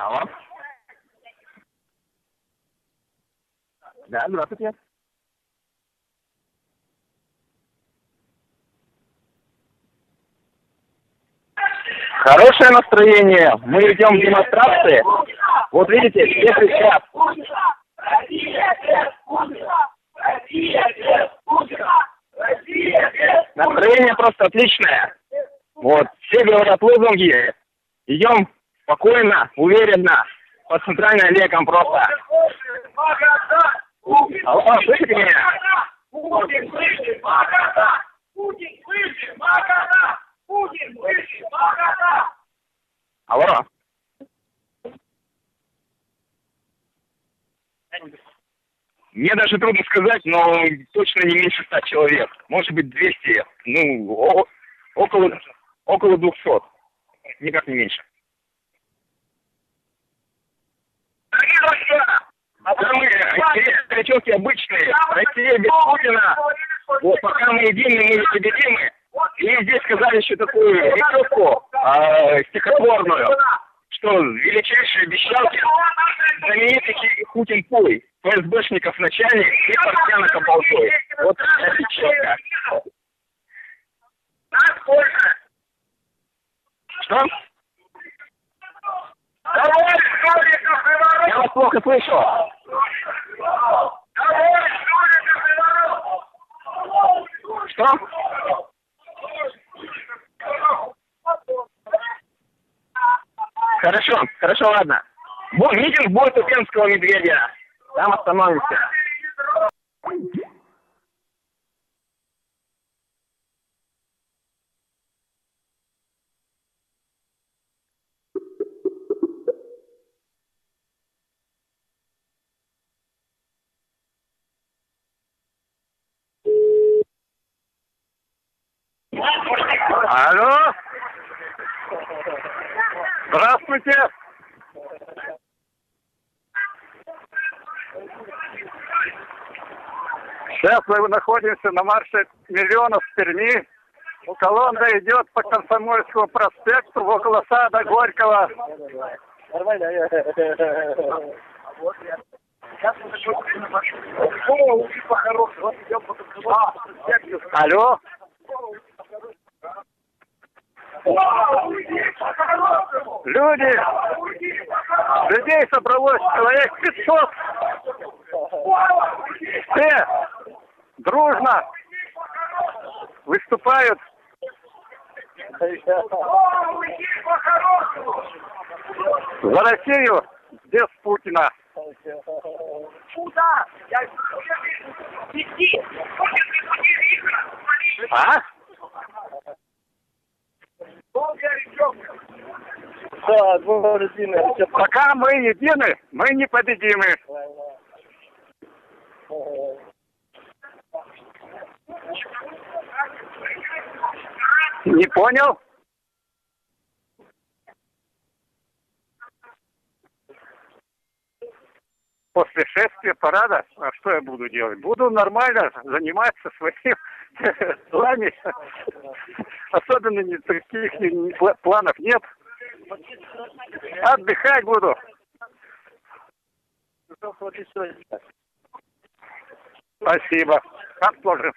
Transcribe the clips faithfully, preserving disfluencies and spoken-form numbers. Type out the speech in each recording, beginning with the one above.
Алло. Да, здравствуйте. Хорошее настроение. Мы идем в демонстрации. Вот видите, все кричат. Настроение просто отличное. Вот, все говорят лозунги. Идем спокойно, уверенно, по центральной аллеям просто. Алло, слышите меня? Путин выше, Магата! Путин выше, Магата! Путин выше, Магата! Алло. Мне даже трудно сказать, но точно не меньше ста человек. Может быть, двести. Ну, о- около, около двухсот. Никак не меньше. Дорогие друзья! Мы, речевки обычные, Россия без Путина. Вот пока мы едины, мы непобедимы. И здесь сказали еще такую речевку э, стихотворную, что величайшие обещалки знаменитый Путин Пуй, ФСБшников начальник и портянок оползой. Вот эта речевка. Что? Я вас плохо слышу. Что? Хорошо, хорошо, ладно. Бо, митинг будет у Пенского медведя. Там остановимся. Алло. Здравствуйте. Сейчас мы находимся на марше миллионов в Перми. Колонна идет по Комсомольскому проспекту около сада Горького. Нормально. Алло. Люди, людей собралось человек пятьсот. Все дружно выступают за Россию без Путина. А? Пока мы едины, мы непобедимы. Не понял? После шествия парада, а что я буду делать? Буду нормально заниматься своими делами. Особенно никаких планов нет. Отдыхать буду. Спасибо. Вам тоже.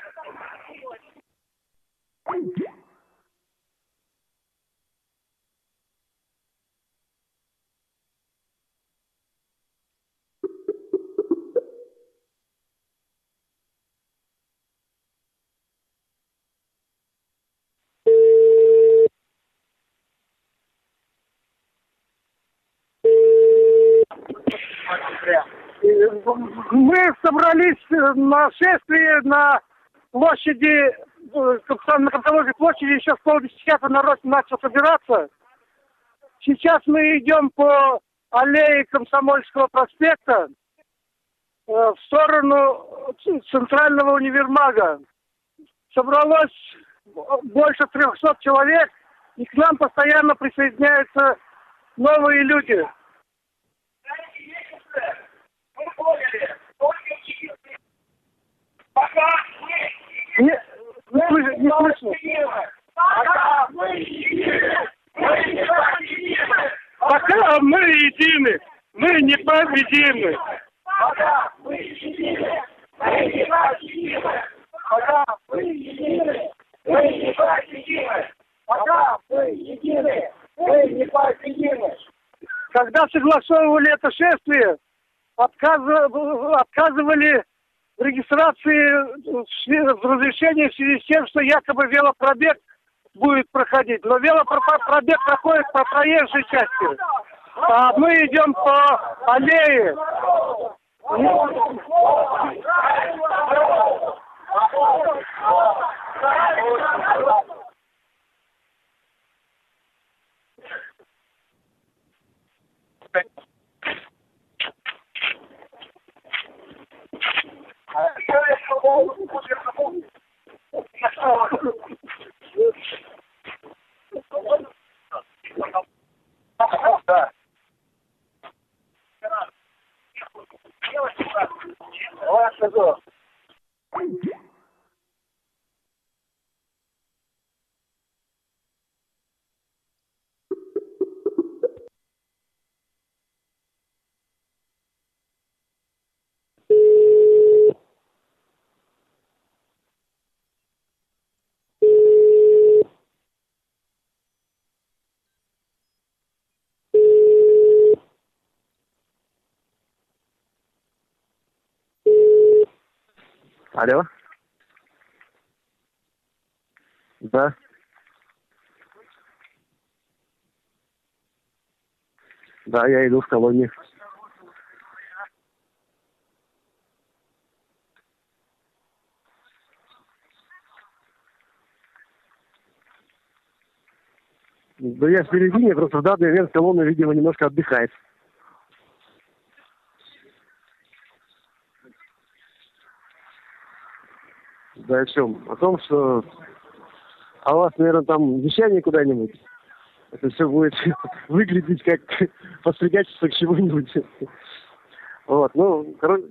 Мы собрались на шествии на площади, на Комсомольской площади, еще с полдесятого народ начал собираться. Сейчас мы идем по аллее Комсомольского проспекта в сторону центрального универмага. Собралось больше трехсот человек, и к нам постоянно присоединяются новые люди. Не, не, не слышно. Пока мы едины, мы непобедимы. Пока мы едины, мы непобедимы. Пока мы едины, мы непобедимы. Пока мы едины, мы непобедимы. Когда согласовывали это шествие, отказывали, отказывали в регистрации разрешения в связи с тем, что якобы велопробег будет проходить. Но велопробег проходит по проезжей части. А мы идем по аллее. Да. Алло? Да. Да, я иду в колонию. Да я в середине, просто в данный момент колонна, видимо, немножко отдыхает. Да, о чем? О том, что... А у вас, наверное, там вещание куда-нибудь? Это все будет выглядеть как постригательство к чему-нибудь. Вот, ну, короче...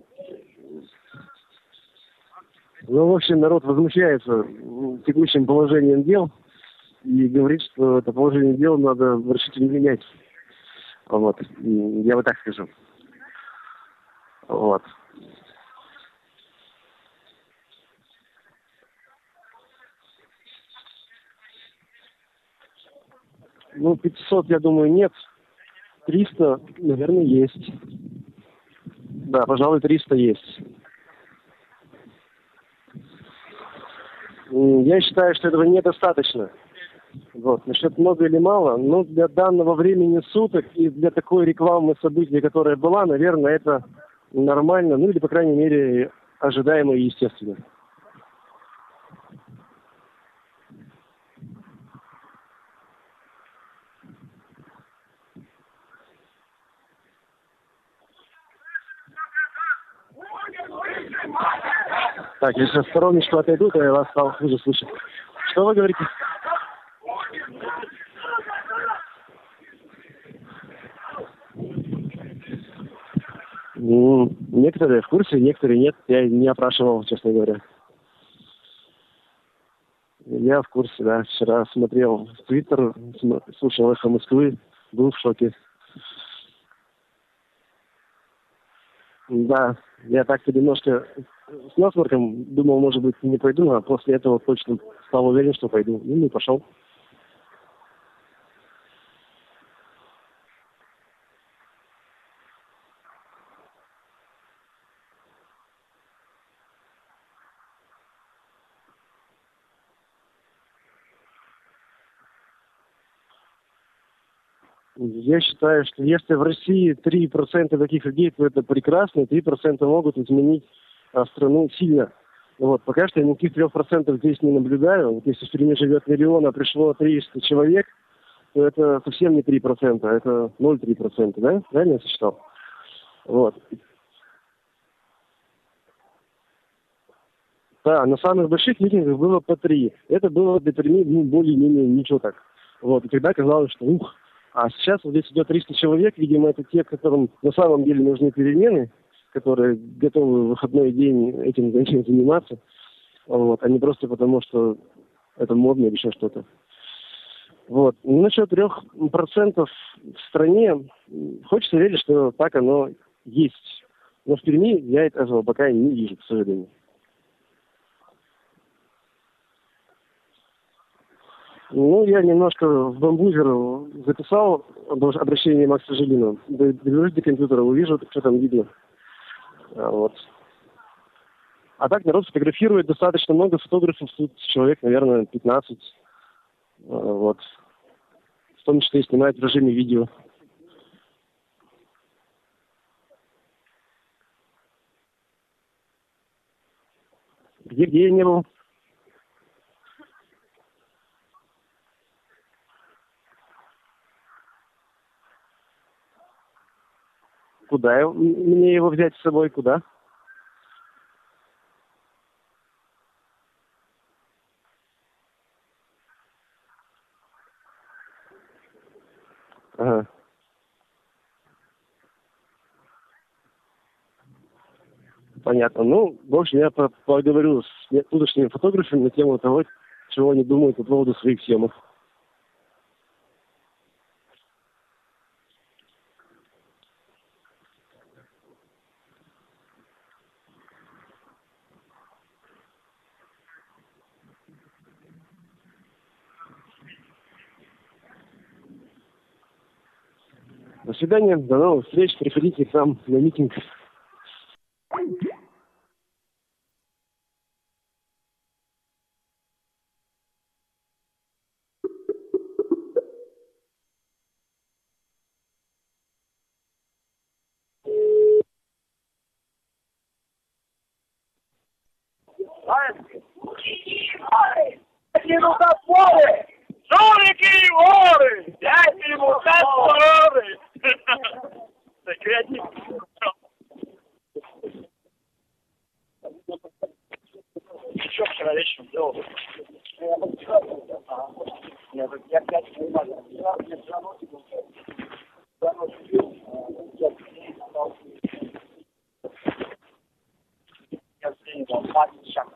Ну, в общем, народ возмущается текущим положением дел и говорит, что это положение дел надо решительно менять. Вот, я вот так скажу. Вот. Ну, пятьсот, я думаю, нет. триста, наверное, есть. Да, пожалуй, триста есть. Я считаю, что этого недостаточно. Вот. Насчет много или мало, но для данного времени суток и для такой рекламы события, которая была, наверное, это нормально, ну или, по крайней мере, ожидаемо и естественно. Так, если в стороночку отойду, то я вас стал хуже слышать. Что вы говорите? Ну, некоторые в курсе, некоторые нет. Я не опрашивал, честно говоря. Я в курсе, да. Вчера смотрел в Твиттер, слушал «Эхо Москвы», был в шоке. Да, я так-то немножко с насморком думал, может быть, не пойду, а после этого точно стал уверен, что пойду. Ну, и пошел. Я считаю, что если в России три процента таких людей, то это прекрасно, три процента могут изменить а, страну сильно. Вот. Пока что я никаких трех процентов здесь не наблюдаю. Вот если в стране живет миллион, а пришло триста человек, то это совсем не три процента, это ноль целых три десятых процента, да? Правильно я сосчитал? Вот. Да, на самых больших митингах было по три. Это было для Перми, ну, более-менее ничего так. Вот. И тогда казалось, что ух. А сейчас вот здесь идет триста человек, видимо, это те, которым на самом деле нужны перемены, которые готовы в выходной день этим заниматься, вот, а не просто потому, что это модно или еще что-то. Вот. Насчет трех процентов в стране, хочется верить, что так оно есть. Но в Перми я этого пока не вижу, к сожалению. Ну, я немножко в бамбузер записал обращение Макса Жилина. Доберусь до компьютера, увижу, что там видно. Вот. А так народ фотографирует достаточно много фотографов. Тут человек, наверное, пятнадцать. Вот. В том числе и снимает в режиме видео. Где, где я не был? Куда я, мне его взять с собой? Куда? Ага. Понятно. Ну, в общем, я поговорю с тутошними фотографами на тему того, чего они думают по поводу своих съемок. До свидания, до новых встреч. Приходите к нам на митинг. Жулики и воры! Пять минут воры! Так я не... Что вчера вечером делал? Я пять минут. Я сделал двадцать шагов.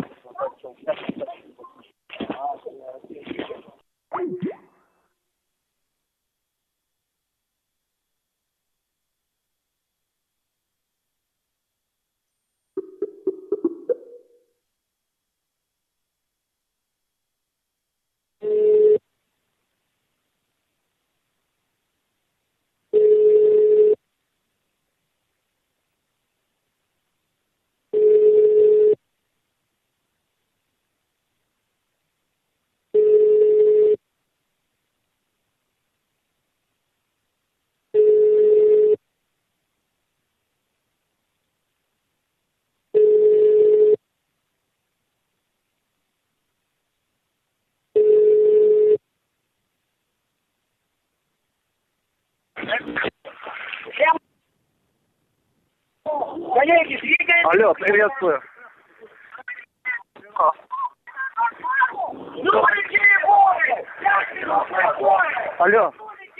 Коллеги, двигаем! Алло, приветствую. Жулики и воры! Пять минут Алло.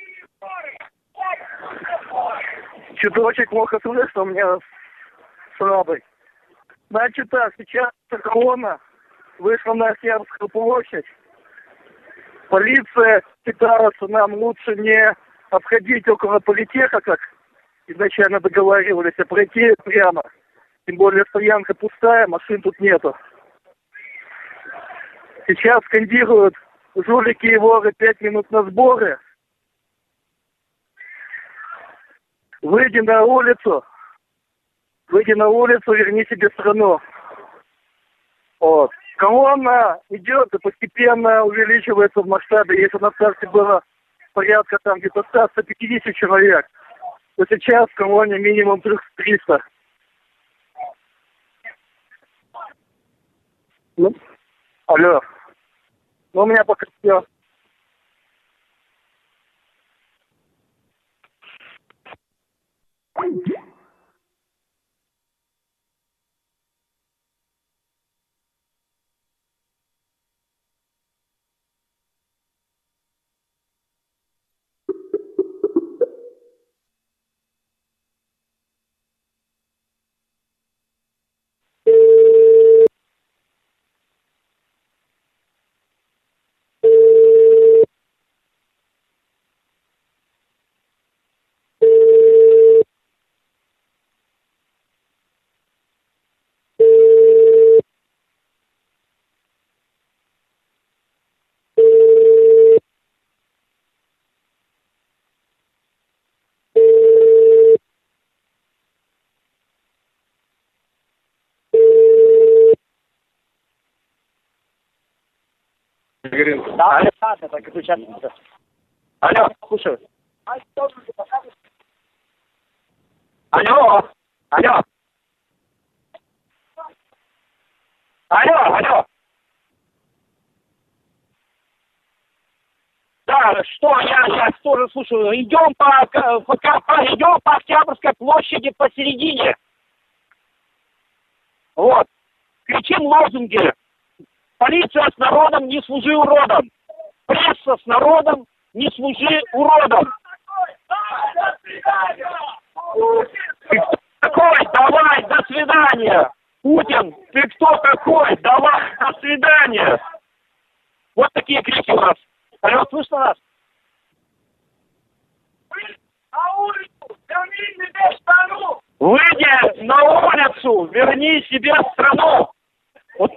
Что-то очень плохо слышно, у меня слабый. Значит так, сейчас колонна вышла на Октябрьскую площадь. Полиция пытается нам лучше не обходить около политеха, как изначально договаривались, а пройти прямо. Тем более стоянка пустая, машин тут нету. Сейчас скандируют жулики и воры пять минут на сборы. Выйди на улицу. Выйди на улицу, верни себе страну. Вот. Колонна идет и постепенно увеличивается в масштабе. Если на старте было порядка там где-то сто - сто пятьдесят человек, то сейчас в колонне минимум триста. Ну, алло. Ну, у меня пока все. Говорю, Да, алло, да, да, так и сейчас. алло, Слушаю. алло, алло, алло, алло. Да, что, я, я тоже слушаю. Идем по, по, по, идем по Октябрьской площади посередине. Вот. Кричим лозунги. Полиция с народом, не служи уродом. Пресса с народом, не служи уродом. Ты кто такой? Давай, до свидания. Путин, ты кто такой? Давай, до свидания. Вот такие крики у нас. Алло, слышно нас? На улицу! Верни себе страну! Выйди на улицу, верни себе страну. Вот,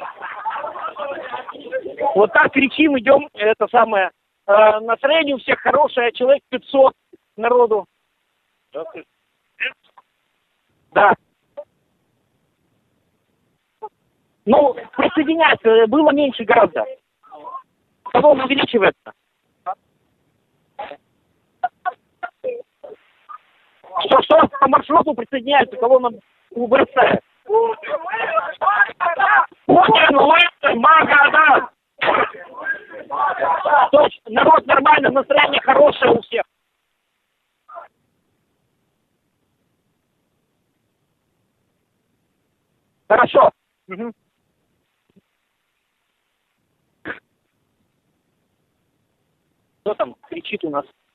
вот так кричим, идем, это самое. Э, настроение у всех хорошее, человек пятьсот народу. Да. Ну, присоединяйся, было меньше гораздо. Колонна увеличивается. Что-что? По маршруту присоединяется колонна УБС. Путин, лысый, Магадан. Точно, народ нормально, настроение хорошее у всех. Хорошо. Угу. Кто там кричит у нас?